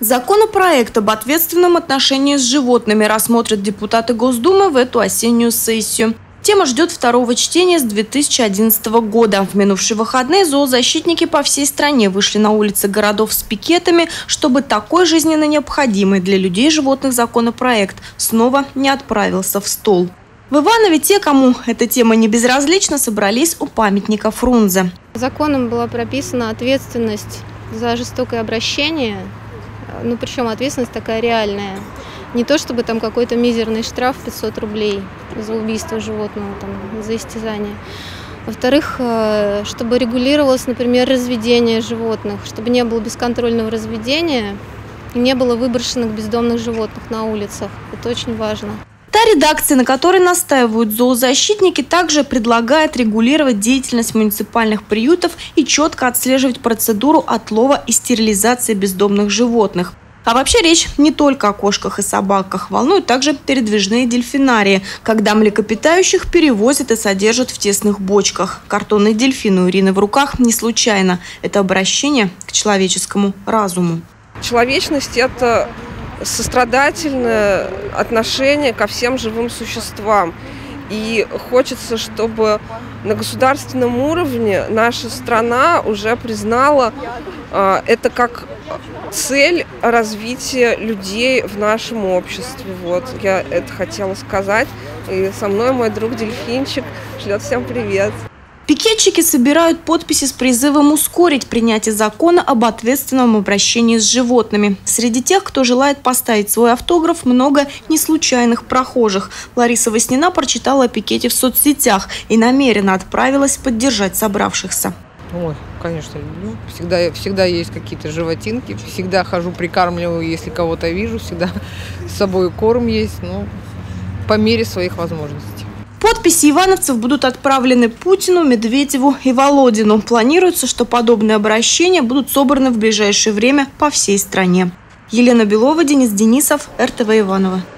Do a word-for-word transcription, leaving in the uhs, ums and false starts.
Законопроект об ответственном отношении с животными рассмотрят депутаты Госдумы в эту осеннюю сессию. Тема ждет второго чтения с две тысячи одиннадцатого года. В минувшие выходные зоозащитники по всей стране вышли на улицы городов с пикетами, чтобы такой жизненно необходимый для людей и животных законопроект снова не отправился в стол. В Иванове те, кому эта тема не безразлична, собрались у памятника Фрунзе. Законом была прописана ответственность за жестокое обращение, ну причем ответственность такая реальная. Не то чтобы там какой-то мизерный штраф пятьсот рублей за убийство животного, там, за истязание. Во-вторых, чтобы регулировалось, например, разведение животных, чтобы не было бесконтрольного разведения и не было выброшенных бездомных животных на улицах. Это очень важно. Та редакция, на которой настаивают зоозащитники, также предлагает регулировать деятельность муниципальных приютов и четко отслеживать процедуру отлова и стерилизации бездомных животных. А вообще речь не только о кошках и собаках. Волнуют также передвижные дельфинарии, когда млекопитающих перевозят и содержат в тесных бочках. Картонные дельфины у Ирины в руках не случайно. Это обращение к человеческому разуму. Человечность – это сострадательное отношение ко всем живым существам. И хочется, чтобы на государственном уровне наша страна уже признала э, это как цель развития людей в нашем обществе. Вот, я это хотела сказать. И со мной мой друг Дельфинчик шлет всем привет. Пикетчики собирают подписи с призывом ускорить принятие закона об ответственном обращении с животными. Среди тех, кто желает поставить свой автограф, много неслучайных прохожих. Лариса Васнина прочитала о пикете в соцсетях и намеренно отправилась поддержать собравшихся. Ой, конечно, люблю. Всегда, всегда есть какие-то животинки. Всегда хожу, прикармливаю, если кого-то вижу. Всегда с собой корм есть, ну, по мере своих возможностей. Подписи ивановцев будут отправлены Путину, Медведеву и Володину. Планируется, что подобные обращения будут собраны в ближайшее время по всей стране. Елена Белова, Денис Денисов, эр тэ вэ Иваново.